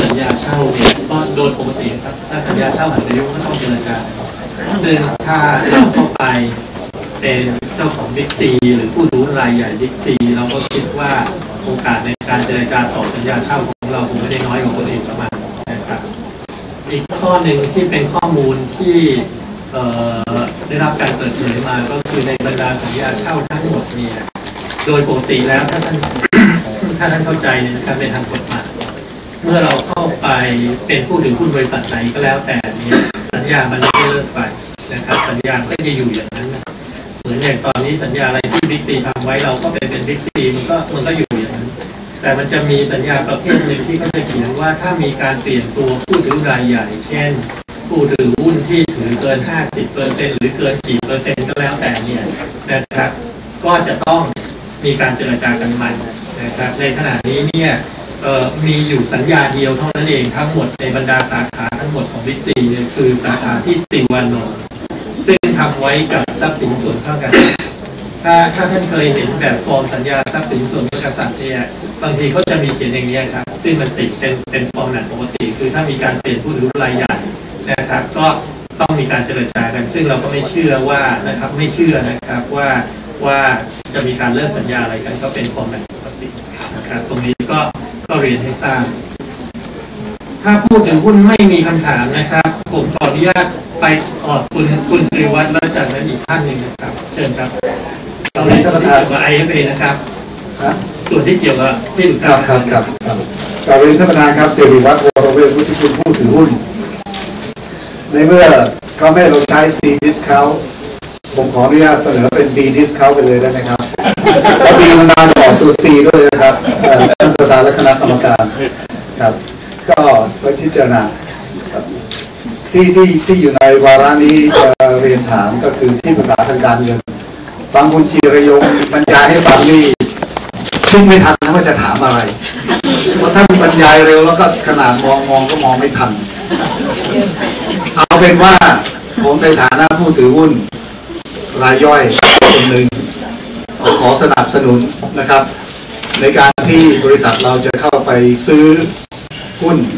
สัญญาเช่าเนี่ยก็โดยปกติครับถ้าสัญญาเช่าหมดอายุก็ต้องเจรจาซึ่งถ้าเราเข้าไปเป็นเจ้าของบิ๊กซีหรือผู้ถือรายใหญ่บิ๊กซีเราก็คิดว่าโอกาสในการเจรจาต่อสัญญาเช่าของเราคงไม่ได้น้อยกว่าคนอื่นประมาณนะครับอีกข้อหนึ่งที่เป็นข้อมูลที่ได้รับการเปิดเผยมาก็คือในบรรดาสัญญาเช่าทั้งหมดเนี่ยโดยปกติแล้วถ้าท่านเข้าใจในการเป็นทางกฎหมายเมื่อเราเข้าไปเป็นผู้ถือหุ้นบริษัทไหนก็แล้วแต่เนี่ยสัญญามันไม่ได้เลิกไปนะครับสัญญาก็จะอยู่อย่างนั้นเหมือนอย่างตอนนี้สัญญาอะไรที่บิ๊กซีทำไว้เราก็เป็นบิ๊กซีมันก็อยู่อย่างนั้นแต่มันจะมีสัญญาประเภทหนึ่งที่เขาจะเขียนว่าถ้ามีการเปลี่ยนตัวผู้ถือรายใหญ่เช่นผู้ถือหุ้นที่ถือเกิน 50% หรือเกินกี่เปอร์เซ็นต์ก็แล้วแต่เนี่ยนะครับก็จะต้องมีการเจรจากันใหม่นะครับในขณะนี้เนี่ยมีอยู่สัญญาเดียวเท่านั้นเองทั้งหมดในบรรดาสาขาทั้งหมดของบิ๊กซีเนี่ยคือสาขาที่ติวานนท์ซึ่งทำไว้กับทรัพย์สินส่วนข้างกันถ้าท่านเคยเห็นแบบฟอร์มสัญญาทรัพย์สินส่วนข้างกษัตริย์เนี่ยบางทีเขาจะมีเขียนอย่างนี้ครับซึ่งมันติดเป็นฟอร์มหนักปกติคือถ้ามีการเปลี่ยนผู้ถือรายใหญ่นะครับก็ต้องมีการเจรจากันซึ่งเราก็ไม่เชื่อว่านะครับไม่เชื่อนะครับว่าจะมีการเริ่มสัญญาอะไรกันก็เป็นฟอร์มหนักปกตินะครับตรงนี้ก็เรียนให้ทราบถ้าพูดถึงหุ้นไม่มีคำถามนะครับผมขออนุญาตไปขอบคุณสิริวัฒน์แล้วจากนั้นอีกท่านหนึ่งนะครับเชิญครับเราเรียนส่วนที่เกี่ยวกับ IFA นะครับส่วนที่เกี่ยวกับที่ปรึกษาครับกราบเรียนท่านประธานครับสิริวัฒน์ วรเวชวุฒิคุณผู้ถือหุ้นในเมื่อเขาไม่เราใช้ C discount ผมขออนุญาตเสนอเป็น B discount ไปเลยได้ไหมครับแล้ว B มันมาก่อนตัว C ด้วยนะครับท่านประธานและคณะกรรมการครับก็ไว้พิจารณาที่อยู่ในวาระนี้จะเรียนถามก็คือที่ปรึกษาทางการเงินฟังคุณจิรยงบรรยายให้ฟังนี่คิดไม่ทันนะว่าจะถามอะไรเพราะท่านบรรยายเร็วแล้วก็ขนาดมองก็มองไม่ทันเอาเป็นว่าผมในฐานะผู้ถือหุ้นรายย่อยคนหนึ่งขอสนับสนุนนะครับในการที่บริษัทเราจะเข้าไปซื้อหุ้น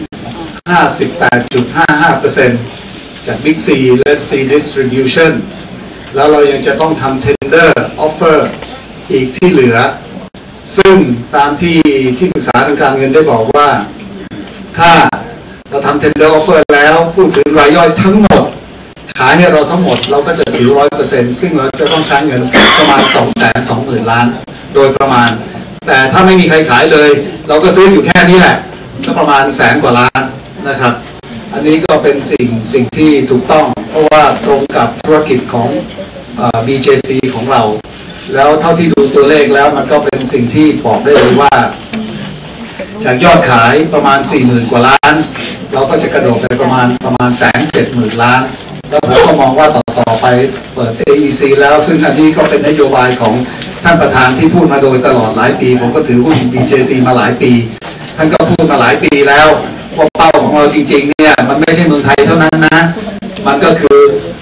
58.55% จาก Big C และ C Distribution แล้วเรายังจะต้องทำ Tender Offer อีกที่เหลือซึ่งตามที่ปรึกษาทางการเงินได้บอกว่าถ้าเราทำ Tender Offer แล้วผู้ถือรายย่อยทั้งหมดขายให้เราทั้งหมดเราก็จะถือ 100% ซึ่งเราจะต้องใช้เงินประมาณ 220,000 ล้านโดยประมาณแต่ถ้าไม่มีใครขายเลยเราก็ซื้ออยู่แค่นี้แหละก็ประมาณ100,000 กว่าล้านนะครับอันนี้ก็เป็นสิ่งที่ถูกต้องเพราะว่าตรงกับธุรกิจของBJC ของเราแล้วเท่าที่ดูตัวเลขแล้วมันก็เป็นสิ่งที่บอกได้เลยว่าจากยอดขายประมาณ 40,000 กว่าล้านเราก็จะกระโดดไปประมาณ 170,000 ล้านแล้วผมก็มองว่าต่อไปเปิด AEC แล้วซึ่งอันนี้ก็เป็นนโยบายของท่านประธานที่พูดมาโดยตลอดหลายปีผมก็ถือหุ้น BJC มาหลายปีท่านก็พูดมาหลายปีแล้วว่าเป้าของเราจริงๆเนี่ยมันไม่ใช่เมืองไทยเท่านั้นนะมันก็คือ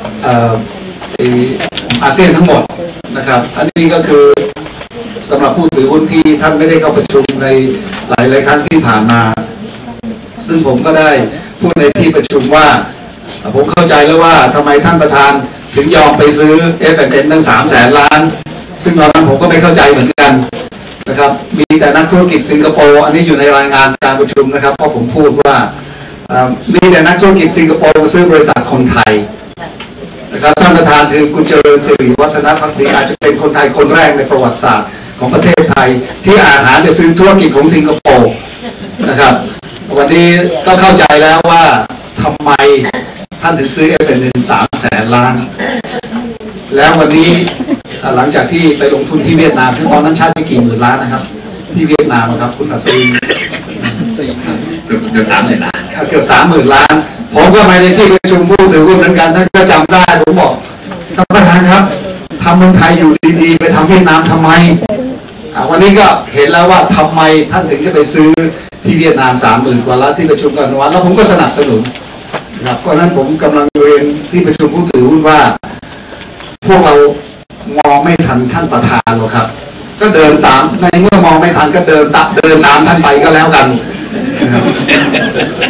อาเซียนทั้งหมดนะครับอันนี้ก็คือสำหรับผู้ถือหุ้นที่ท่านไม่ได้เข้าประชุมในหลายครั้งที่ผ่านมาซึ่งผมก็ได้พูดในที่ประชุมว่าผมเข้าใจแล้วว่าทำไมท่านประธานถึงยอมไปซื้อ F&N ตั้ง300,000 ล้านซึ่งตอนนั้นผมก็ไม่เข้าใจเหมือนกันนะครับมีแต่นักธุรกิจสิงคโปร์อันนี้อยู่ในรายงานการประชุมนะครับเพราะผมพูดว่ามีแต่นักธุรกิจสิงคโปร์ซื้อบริษัทคนไทยนะครับท่านประธานคือคุณเจริญสิริวัฒนภักดีอาจจะเป็นคนไทยคนแรกในประวัติศาสตร์ของประเทศไทยที่อาหารไปซื้อธุรกิจของสิงคโปร์นะครับวันนี้ก็เข้าใจแล้วว่าทำไมท่านถึงซื้อ F&N 300,000 ล้านแล้ววันนี้หลังจากที่ไปลงทุนที่เวียดนามตอนนั้นใช้ไปกี่หมื่นล้านนะครับที่เวียดนามครับคุณอัศวินเกือบ30,000 ล้านเกือบ30,000 ล้านผมก็ไปในที่ประชุมผู้ถือหุ้นเหมือนกันท่านก็จำได้ผมบอกท่านประธานครับทำเมืองไทยอยู่ดีๆไปทำเวียดนามทำไมวันนี้ก็เห็นแล้วว่าทำไมท่านถึงจะไปซื้อที่เวียดนาม 30,000 กว่าล้านที่ประชุมกันวันแล้วผมก็สนับสนุนครับเพราะนั้นผมกำลังเรียนที่ประชุมผู้ถือหุ้นว่าพวกเรามองไม่ทันท่านประธานหรอกครับก็เดินตามในเมื่อมองไม่ทันก็เดินตามท่านไปก็แล้วกัน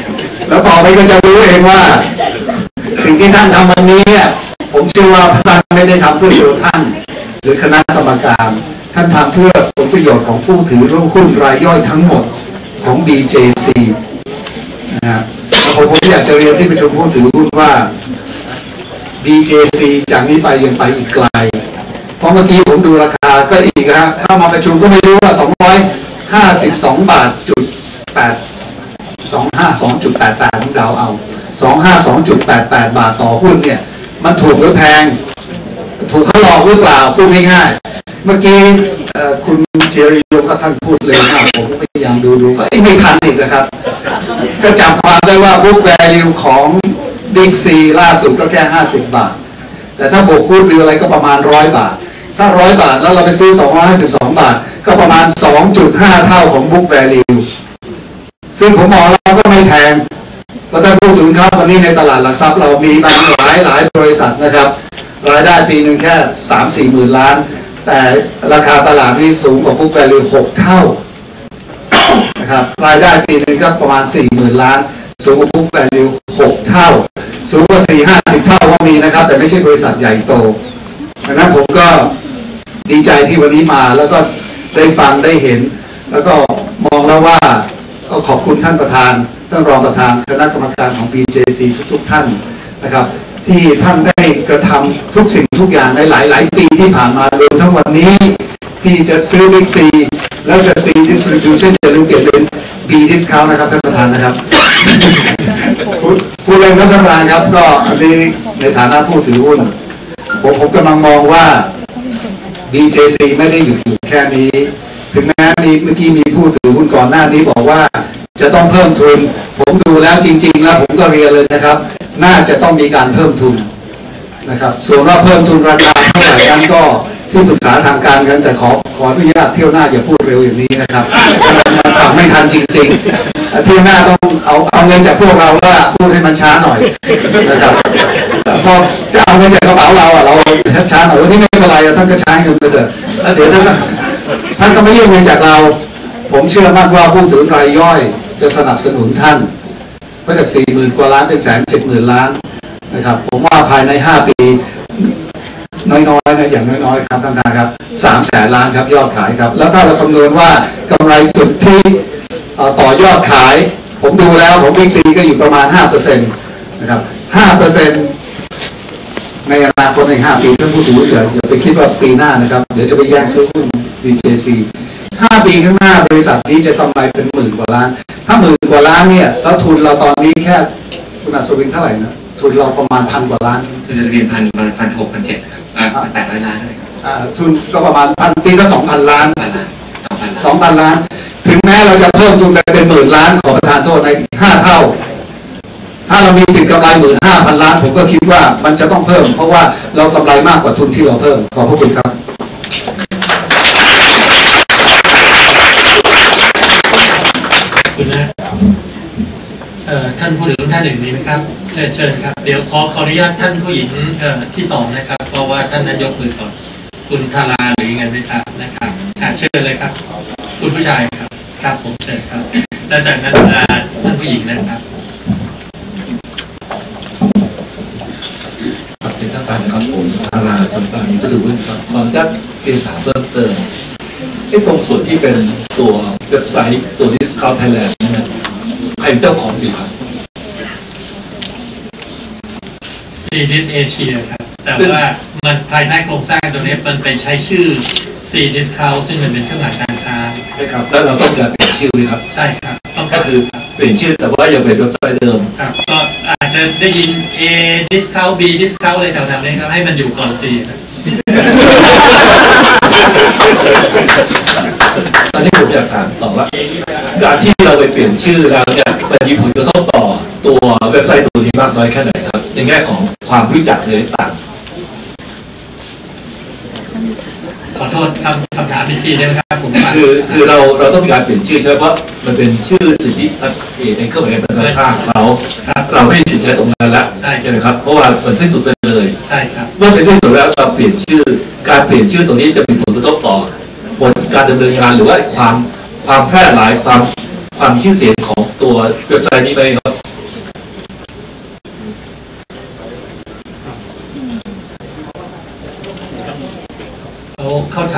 ไปก็จะรู้เองว่าสิ่งที่ท่านทำวันนี้ผมเชื่อว่าท่านไม่ได้ทำเพื่อตัวท่านหรือคณะกรรมการท่านทำเพื่อผลประโยชน์ของผู้ถือหุ้นรายย่อยทั้งหมดของ BJC นะครับผมอยากจะเรียนที่ประชุมผู้ถือหุ้นว่า BJC จากนี้ไปยังไปอีกไกลเพราะเมื่อกี้ผมดูราคาก็อีกครับเข้ามาประชุมก็ไม่รู้ว่า252 บาทจุด8 252.88ผมเดาเอา252.88 บาทต่อหุ้นเนี่ยมันถูกหรือแพงถูกเขาหลอกหรือเปล่าพูดง่ายๆเมื่อกี้คุณเจริญยงท่านพูดเลยนะผมพยายามดูก็ไม่ทันอีกนะครับก็จับความได้ว่า book value ของ Big C ล่าสุดก็แค่50 บาทแต่ถ้าบวกคูณหรืออะไรก็ประมาณ100 บาทถ้า100 บาทแล้วเราไปซื้อ252 บาทก็ประมาณ 2.5 เท่าของ book value ซึ่งผมมองแล้วก็ไม่แพงเพราะถ้าพูดถึงครับวันนี้ในตลาดหลักทรัพย์เรามีบางหลายบริษัทนะครับรายได้ปีหนึ่งแค่ 3-4 หมื่นล้านแต่ราคาตลาดนี่สูงกว่า book value 6 เท่านะครับรายได้ปีหนึ่งก็ประมาณ 40,000 ล้านสูงกว่า book value 6 เท่าสูงกว่า 40-50 เท่าก็มีนะครับแต่ไม่ใช่บริษัทใหญ่โตดังนั้นผมก็ดีใจที่วันนี้มาแล้วก็ได้ฟังได้เห็นแล้วก็มองแล้วว่าก็ขอบคุณท่านประธานท่านรองประธานคณะกรรมการของ BJC ทุกท่านนะครับที่ท่านได้กระทำทุกสิ่งทุกอย่างในหลายปีที่ผ่านมารวมทั้งวันนี้ที่จะซื้อ Big C แล้วจะ C Distribution จะลืมเปลี่ยนเป็น B Discount นะครับท่านประธานนะครับ พูดเล่นครับท่านประธานครับก็อันนี้ในฐานะผู้ถือหุ้นผมกำลังมองว่า BJC ไม่ได้อยู่แค่นี้ถึงแม้เมื่อกี้มีผู้ถือหุ้นก่อนหน้านี้บอกว่าจะต้องเพิ่มทุนผมดูแล้วจริงๆแล้วผมก็เรียนเลยนะครับน่าจะต้องมีการเพิ่มทุนนะครับส่วนว่าเพิ่มทุนราคาเท่าไหร่นั้นก็ที่ปรึกษาทางการกันแต่ขออนุญาตเที่ยวหน้าอย่าพูดเร็วอย่างนี้นะครับมันทำไม่ทันจริงๆเที่ยวหน้าต้องเอาเงินจากพวกเราว่าพูดให้มันช้าหน่อยนะครับพอจะเอาเงินจากกระเป๋าเราเราช้าหน่อยวันนี้ไม่เป็นไรท่านก็ใช้เงินไปเถอะแล้วเดี๋ยวท่านก็ไม่เรียกเงินจากเราผมเชื่อมั่นว่าผู้ถือรายย่อยจะสนับสนุนท่านก็จาก 40,000 กว่าล้านเป็น170,000 ล้านนะครับผมว่าภายใน5 ปีน้อยๆนะอย่างน้อยๆครับท่านประธานครับ300,000 ล้านครับยอดขายครับแล้วถ้าเราคำนวณว่ากำไรสุทธิต่อยอดขายผมดูแล้วของ Big C ก็อยู่ประมาณ 5% นะครับ 5% ในอนาคตใน5 ปีท่านผู้ถือหุ้นอย่าไปคิดว่าปีหน้านะครับเดี๋ยวจะไปแย่งซื้อหุ้น BJC 5 ปีข้างหน้าบริษัทนี้จะกำไรเป็น10,000 กว่าล้านถ้า10,000 กว่าล้านเนี่ยแล้วทุนเราตอนนี้แค่คุณอัศวินเท่าไหร่นะทุนเราประมาณ1,000 กว่าล้านคือจะเรียน1,600 1,700 ครับ800 ล้านเลยครับทุนก็ประมาณปีละ 2,000 ล้าน 2,000 ล้านถึงแม้เราจะเพิ่มทุนไปเป็น10,000 ล้านขอประทานโทษใน5 เท่าถ้าเรามีสิทธิ์กำไร15,000 ล้านผมก็คิดว่ามันจะต้องเพิ่มเพราะว่าเรากำไรมากกว่าทุนที่เราเพิ่มขอบพระคุณครับคุณนะท่านผู้ถือหุ้นท่านหนึ่งนี้นะครับเชิญครับเดี๋ยวขออนุญาตท่านผู้หญิงที่2นะครับเพราะว่าท่านนายกมือก่อนคุณธาราหรือยังไงไม่ทราบนะครับเชิญเลยครับคุณผู้ชายครับครับผมเชิญครับแล้วจากนั้นท่านผู้หญิงนะครับครับเป็นท่านประธานนะครับผมธาราจำปาผู้ถือหุ้นครับขอจะเรียนถามเพิ่มเติมตรงส่วนที่เป็นตัวเว็บไซต์ตัว Discount Thailand นี่นะใครเป็นเจ้าของอยู่ครับ Cdis Asia ครับแต่ว่ามันภายใต้โครงสร้างตัวนี้มันไปใช้ชื่อ Cdiscount ซึ่งมันเป็นเครื่องหมายการค้าใช่ครับแล้วเราต้องการเปลี่ยนชื่อเลยครับใช่ครับก็คือเปลี่ยนชื่อแต่ว่ายังเป็นเว็บไซต์เดิมครับก็อาจจะได้ยิน A Discount B Discount อะไรแถวๆนี้ครับให้มันอยู่ก่อน C ตอนนี้ผมอยากถามต่อว่าการที่เราไปเปลี่ยนชื่อแล้วเนี่ยมันมีผลกระทบต่อตัวเว็บไซต์ตัวนี้มากน้อยแค่ไหนครับในแง่ของความรู้จักเลยต่างขอโทษคำถามอีกทีได้ไหมครับผมคือเราต้องมีการเปลี่ยนชื่อใช่เพราะมันเป็นชื่อสิทธิในเครื่องหมายการค้าเขาเราไม่มีสิทธิใช้ตรงนั้นแล้วใช่ไหมครับเพราะว่ามันสิ้นสุดไปเลยใช่ครับเมื่อเป็นสิ้นสุดแล้วเราเปลี่ยนชื่อการเปลี่ยนชื่อตรงนี้จะมีผลกระทบต่อผลการดำเนินงานหรือว่าความแพร่หลายความชื่อเสียงของตัวเว็บไซต์นี้ไหมครับ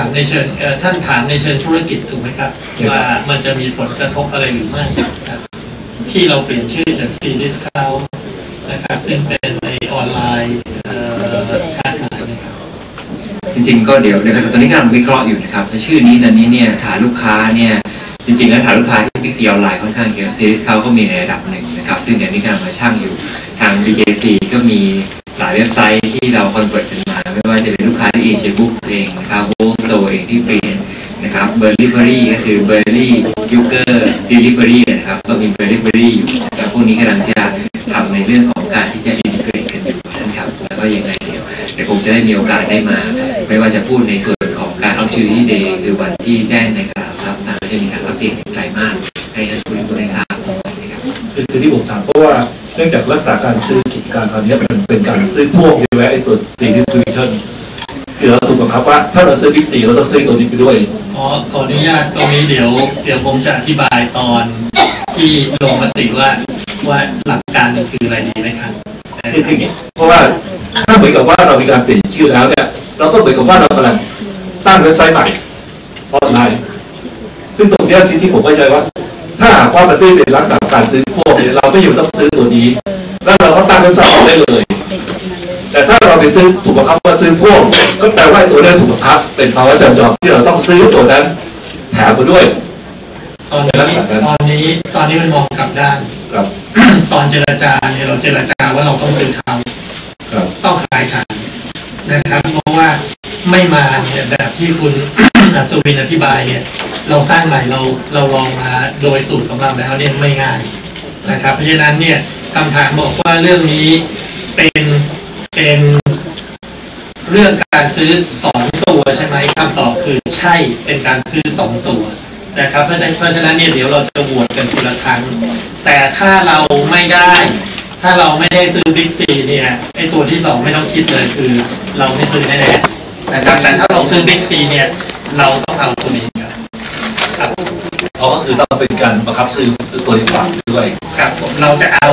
ในเชิงท่านถามในเชิงธุรกิจถูกไหมครับว่ามันจะมีผลกระทบอะไรหรือไม่ครับที่เราเปลี่ยนชื่อจาก C Discount นะครับซึ่งเป็นในออนไลน์ค้าขายนะครับจริงๆก็เดี๋ยวตอนนี้กำลังวิเคราะห์อยู่นะครับชื่อนี้ตอนนี้เนี่ยฐานลูกค้าเนี่ยจริงๆแล้วฐานลูกค้าที่ Big ออนไลน์ค่อนข้างเยอะ C Discount ก็มีในระดับหนึ่งนะครับซึ่งเดี๋ยวนี้กำลังมาชั่งอยู่ทาง BJC ก็มีหลายเว็บไซต์ที่เราคอนเวิร์ตกันมาไม่ว่าจะเป็นลูกค้าที่ Asia Books เองนะครับ World Store เองที่เปลี่ยนนะครับ Burberry ก็คือ Burberry Yuger Delivery นะครับก็มี Burberry อยู่แต่พวกนี้กำลังจะทำในเรื่องของการที่จะ integrate กันอยู่นะครับแล้วก็ยังไงเดี๋ยวคงจะได้มีโอกาสได้มาไม่ว่าจะพูดในส่วนของการ Opportunity Day คือวันที่แจ้งในตลาดทรัพย์จะมีการอัปเดตในไตรมาสให้ท่านผู้บริโภคได้ทราบนะครับคือที่ผมถามเพราะว่าเนื่องจากลักษณะการซื้อกิจการคราวนี้มันเป็นการซื้อพ่วงใช่ไหมไอ้ส่วน C distribution คือเราถูกบังคับว่าถ้าเราซื้อ Big 4เราต้องซื้อตัวนี้ไปด้วยขออนุญาตตรงนี้เดี๋ยวผมจะอธิบายตอนที่ลงมติว่าหลักการมันคืออะไรดีไหมครับคืออย่างนี้เพราะว่าถ้าเหมือนกับว่าเรามีการเปลี่ยนชื่อแล้วเนี่ยเราก็เหมือนกับว่าเรากำลังตั้งเว็บไซต์ใหม่ออนไลน์ซึ่งตรงนี้ที่ผมเข้าใจว่าถ้าหากว่ามันไม่เป็นลักษณะการซื้อพวกนี้เราไม่อยู่ต้องซื้อตัวนี้แล้วเราก็ตั้งเว็บไซต์ได้เลยแต่ถ้าเราไปซื้อถูกบังคับว่าซื้อพวกก็แปลว่าตัวนี้ถูกบังคับเป็นภาวะจำยอมที่เราต้องซื้อตัวนั้นแถมมาด้วยตอนนี้มันมองกลับด้านครับตอนเจรจาเนี่ยเราเจรจาว่าเราต้องซื้อเขาต้องขายฉันนะครับเพราะว่าไม่มาเนี่ยแบบที่คุณ สุวินอธิบายเนี่ยเราสร้างใหม่เราลองมาโดยสูตรของเราแล้วเนี่ยไม่ง่ายนะครับเพราะฉะนั้นเนี่ยคำถามบอกว่าเรื่องนี้เป็นเรื่องการซื้อ2ตัวใช่ไหมคำตอบคือใช่เป็นการซื้อ2ตัวนะครับเพราะฉะนั้นเนี่ยเดี๋ยวเราจะโหวตกันทีละครั้งแต่ถ้าเราไม่ได้ซื้อ Big C เนี่ยไอตัวที่2ไม่ต้องคิดเลยคือเราไม่ซื้อแน่ๆนะครับแต่ถ้าเราซื้อ Big C เนี่ยเราต้องเอาตัวนี้ครับก็คือต้องเป็นการบังคับซื้อตัวที่ฝั่งด้วยครับเราจะเอา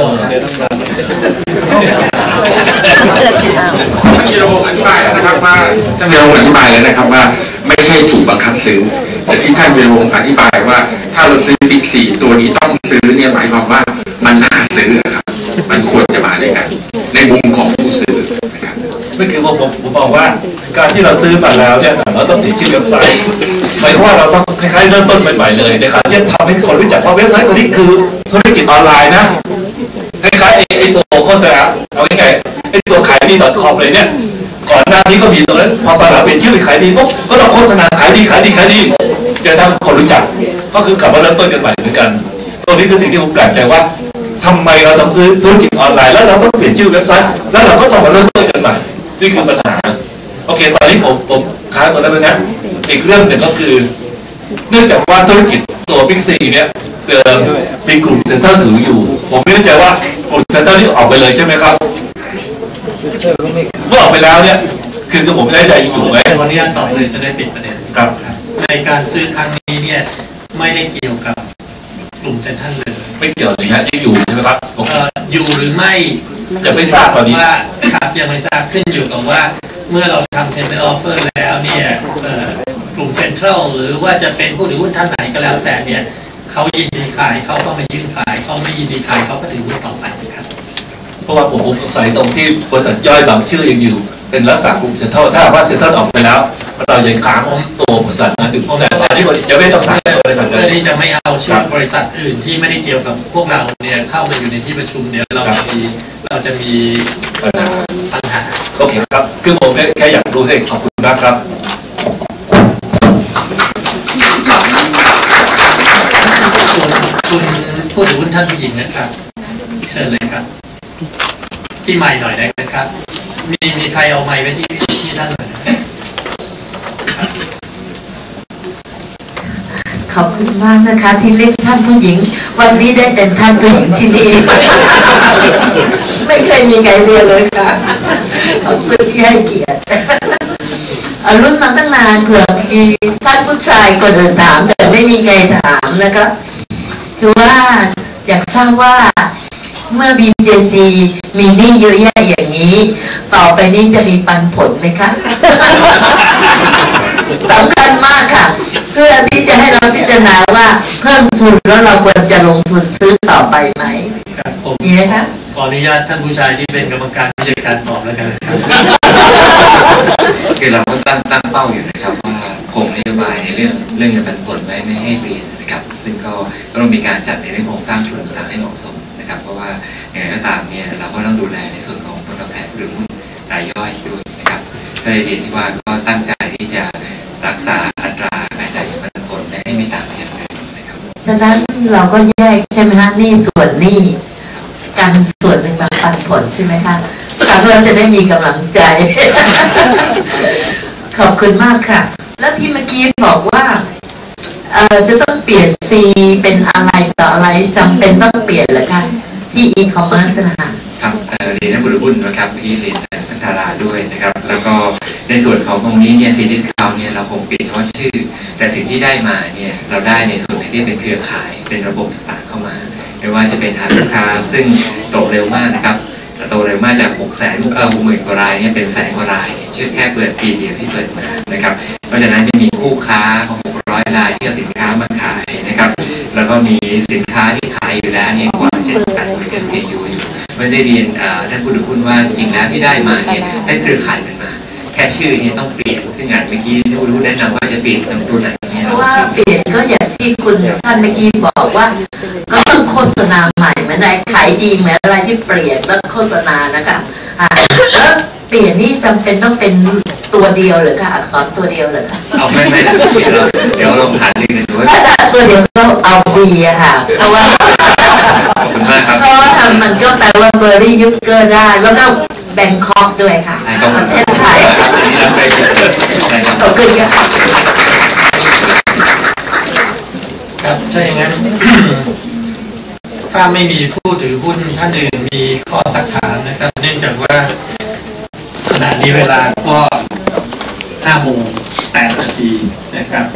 ที่เราอธิบายแล้วนะครับว่าท่านเรียนอธิบายแล้วนะครับว่าไม่ใช่ถูกบังคับซื้อแต่ที่ท่านเรียนอธิบายว่าถ้าเราซื้อบิ๊กซีตัวนี้ต้องซื้อเนี่ยหมายความว่ามันน่าซื้อครับมันควรจะมาด้วยกันในมุมของผู้ซื้อนะครับไม่คือผมบอกว่าการที่เราซื้อมาแล้วเนี่ยเราต้องติดชื่อเว็บไซต์หมายความว่าเราต้องคล้ายๆเริ่มต้นใหม่ๆเลยในการที่จะทำให้คนรู้จักว่าเว็บไซต์ตัวนี้คือธุรกิจออนไลน์นะคล้ายๆไอ้ตัวโฆษณาเอาง่ายๆไอ้ตัวขายดี .com เลยเนี่ยก่อนหน้านี้ก็มีตรงนั้นพอตอนหลังเปลี่ยนชื่อเป็นขายดีปุ๊บก็ต้องโฆษณาขายดีจะทำคนรู้จักก็คือกลับมาเริ่มต้นกันใหม่เหมือนกันตรงนี้คือสิ่งที่ผมแปลกใจว่าทำไมเราต้องซื้อธุรกิจออนไลน์แล้วเราก็เปลี่ยนชื่อเว็บไซต์แล้วเราก็ต้องมาเริ่มต้นกันใหม่นี่คือปัญหาโอเคตอนนี้ผมค้างตรงนั้นไปนะอีกเรื่องหนึ่งก็คือเนื่องจากว่าธุรกิจตัว Big C เนี่ยมีกลุ่มเซ็นเตอร์ถืออยู่ผมไม่แน่ใจว่ากลุ่มเซ็นเตอร์นี้ออกไปเลยใช่ไหมครับเมื่อออกไปแล้วเนี่ยคือผมไม่แน่ใจอยู่ไหมวันนี้ตอบเลยจะได้ปิดประเด็นครับในการซื้อครั้งนี้เนี่ยไม่ได้เกี่ยวกับกลุ่มเซ็นทรัลเลยไม่เกี่ยวเลยฮะยังอยู่ใช่ไหมครับอยู่หรือไม่จะไม่ทราบตอนนี้ว่าครับยังไม่ทราบขึ้นอยู่กับว่าเมื่อเราทำ tender offer แล้วเนี่ยกลุ่มเซ็นทรัลหรือว่าจะเป็นผู้ถือหุ้นท่านไหนก็แล้วแต่เนี่ยเขายินดีขายเขาก็มายื่นขายเขาไม่ยินดีขายเขาก็ถือหุ้นต่อไปนะครับเพราะว่าผมสงสัยตรงที่บริษัทย่อยบางชื่อยังอยู่เป็นลักษณะกลุ่มเซ็นทรัลถ้าว่าเซ็นทรัลออกไปแล้วเรายังค้างตัวบริษัทนั้นอยู่แต่ตอนนี้จะไม่ต้องขายบริษัทเพื่อที่จะไม่เอาชื่อบริษัทอื่นที่ไม่ได้เกี่ยวกับพวกเราเนี่ยเข้ามาอยู่ในที่ประชุมเดี๋ยวเราจะมีปัญหาโอเคครับคือผมแค่อยากรู้ให้ขอบคุณมากครับคุณผู้ถือหุ้นท่านผู้หญิงนะครับเชิญเลยครับที่ไมค์หน่อยได้ไหมครับมีใครเอาไมค์ไว้ที่ท่านหน่อยขอบคุณมากนะคะที่เรียกท่านผู้หญิงวันนี้ได้เป็นท่านผู้หญิงที่นี่ ไม่เคยมีใครเรียนเลยค่ะขอบคุณที่ให้เกียรติรุ่นมาตั้งนานเผื่อมีท่านผู้ชายคนอื่นถามแต่ไม่มีใครถามนะคะคือว่าอยากทราบว่าเมื่อ BJC มีหนี้เยอะแยะอย่างนี้ต่อไปนี้จะมีปันผลไหมคะสำคัญมากค่ะเพื่อที่จะให้เราพิจารณาว่าเพิ่มทุนแล้วเราควรจะลงทุนซื้อต่อไปไหมครับผมนี่นะคะขออนุญาตท่านผู้ชายที่เป็นกรรมการผู้จัดการตอบแล้วกันนะครับคือเราก็ตั้งเป้าอยู่นะครับว่าคงนโยบายในเรื่องเงินปันผลไว้ไม่ให้เปลี่ยนนะครับซึ่งก็ต้องมีการจัดในเรื่องโครงสร้างทุนต่างๆให้เหมาะสมนะครับเพราะว่าอย่างไรก็ตามเนี่ยเราก็ต้องดูแลในส่วนของผลตอบแทนหรือหุ้นรายย่อยด้วยนะครับก็เลยเรียนที่ว่าก็ตั้งใจที่จะรักษาอัตราการจ่ายเงินปันผลให้ไม่ต่างจากเดิมนะครับฉะนั้นเราก็แยกใช่ไหมคะหนี้ส่วนหนี้การส่วนหนึ่งมาปันผลใช่ไหมคะเราจะได้มีกำลังใจ ขอบคุณมากค่ะแล้วที่เมื่อกี้บอกว่าจะต้องเปลี่ยน C เป็นอะไรต่ออะไรจำเป็นต้องเปลี่ยนเหรอคะที่ e-commerce นะคะครับเรียนนักบุรุษหุ้นนะครับที่เรียนนักดาราด้วยนะครับแล้วก็ในส่วนของตรงนี้เนี่ยซีดิสคาวเนี่ยเราคงเปลี่ยนเฉพาะชื่อแต่สิ่งที่ได้มาเนี่ยเราได้ในส่วนที่เป็นเครือข่ายเป็นระบบต่างๆเข้ามาไม่ว่าจะเป็นฐานลูกค้าซึ่งโตเร็วมากนะครับโตเร็วมากจาก60,000 กว่ารายเนี่ยเป็นแสนกว่ารายชื่อแค่เปิดปีเดียวที่เปิดมานะครับเพราะฉะนั้นจะมีคู่ค้าของ600 รายที่เอาสินค้ามาขายนะครับแล้วก็มีสินค้าที่ขายอยู่แล้วเนี่ยกว่า7-8 SKU อยู่ไม่ได้เรียนท่านผู้ถือหุ้นว่าจริงๆแล้วที่ได้มาเนี่ยได้เครือข่ายมันมาแค่ชื่อเนี่ยต้องเปลี่ยนซึ่งเมื่อกี้ท่านผู้ถือหุ้นแนะนำว่าจะเปลี่ยนตรงตัวไหนเนี่ยเพราะว่าเปลี่ยนก็อย่างที่คุณท่านเมื่อกี้บอกว่าก็ต้องโฆษณาใหม่เหมือนอะไรขายดีเหมือนอะไรที่เปลี่ยนแล้วโฆษณานะคะแล้วเปลี่ยนนี่จำเป็นต้องเป็นตัวเดียวหรือคะอักษรตัวเดียวหรือคะเอาไม่เดี๋ยวลองหาดูกันดูว่าถ้าตัวเดียวก็เอาบีอะค่ะเพราะว่าขอบคุณมากครับก็มันก็แปลว่าเบอร์รี่ยุคเกอร์ได้แล้วก็แบงคอกด้วยค่ะประเทศไทยขอบคุณค่ะครับถ้าอย่างนั้น ถ้าไม่มีผู้ถือหุ้นท่านอื่นมีข้อสักถามนะครับเนื่องจากว่าขณะนี้เวลาก็5:08 นาทีนะครับ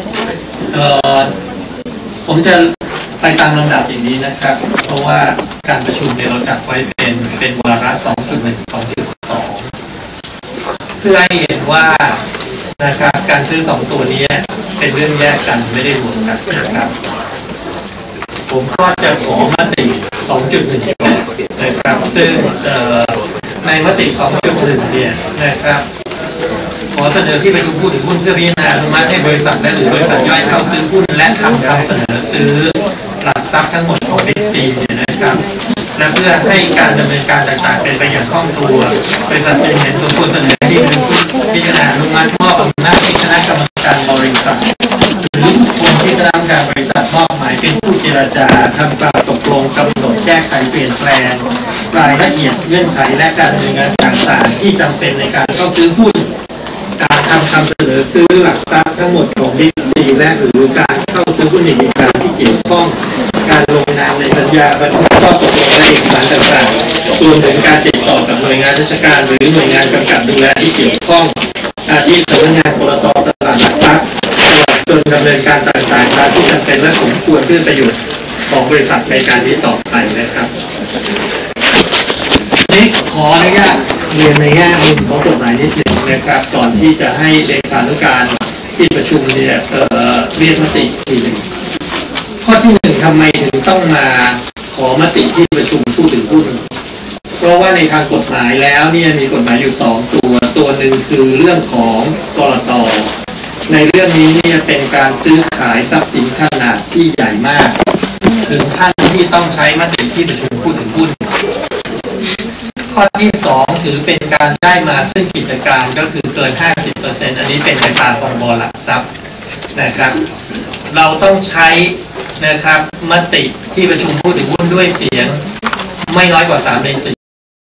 ผมจะไปตามลำดับอย่างนี้นะครับเพราะว่าการประชุมเนี่ยเราจัดไว้เป็นวาระ 2.1 2.2 เพื่อให้เห็นว่านะครับการซื้อ2ตัวนี้เป็นเรื่องแยกกันไม่ได้รวมกันนะครับผมก็จะขอมติ 2.1 ก่อนนะครับซึ่งในมติ 2.1 เนี่ยนะครับขอเสนอที่ประชุมผู้ถือหุ้นเพื่อพิจารณาอนุมัติให้บริษัทและหรือบริษัทย่อยเข้าซื้อหุ้นและทำคำเสนอซื้อหลักทรัพย์ทั้งหมดของบิ๊กซีเนี่ยนะครับและเพื่อให้การดำเนินการต่างๆเป็นไปอย่างคล่องตัวบริษัทจึงเห็นสมควรเสนอที่พิจารณาอนุมัติมอบอำนาจให้คณะกรรมการบริษัทหรือบุคคลที่คณะกรรมการบริษัทมอบหมายเป็นผู้เจรจาทำการตกลงกำหนดแก้ไขเปลี่ยนแปลงรายละเอียดเงื่อนไขและการดำเนินงานต่างๆที่จำเป็นในการเข้าซื้อหุ้นการทำคำเสนอซื้อหลักทรัพย์ทั้งหมดของบิ๊กซีและหรือการเข้าซื้อหุ้นในกิจการที่เกี่ยวข้องการลงนามในสัญญาบันทึกข้อตกลงและเอกสารต่างๆรวมถึงการติดต่อกับหน่วยงานราชการหรือหน่วยงานกำกับดูแลที่เกี่ยวข้องอาทิสำนักงานปตท.ตลาดหลักทรัพย์จนดำเนินการต่างๆตามที่จำเป็นและสมควรเพื่อประโยชน์ของบริษัทในการนี้ต่อไปนะครับนี่ขออนุญาตเรียนในแง่มุมของกฎหมายนิดหนึ่งนะครับก่อนที่จะให้เลขานุการที่ประชุมเนี่ยเรียกมติทีหนึ่งข้อที่หนึ่งทำไมถึงต้องมาขอมติที่ประชุมผู้ถือหุ้นเพราะว่าในทางกฎหมายแล้วเนี่ยมีกฎหมายอยู่2ตัวหนึ่งคือเรื่องของกลต.ในเรื่องนี้เนี่ยเป็นการซื้อขายทรัพย์สินขนาดที่ใหญ่มากถึงขั้นที่ต้องใช้มติที่ประชุมผู้ถือหุ้นข้อที่2ถือเป็นการได้มาซึ่งกิจการก็คือเกิน 50% อันนี้เป็นไปตามพรบ.หลักทรัพย์นะครับเราต้องใช้นะครับมติที่ประชุมผู้ถือหุ้นด้วยเสียงไม่น้อยกว่า3 ใน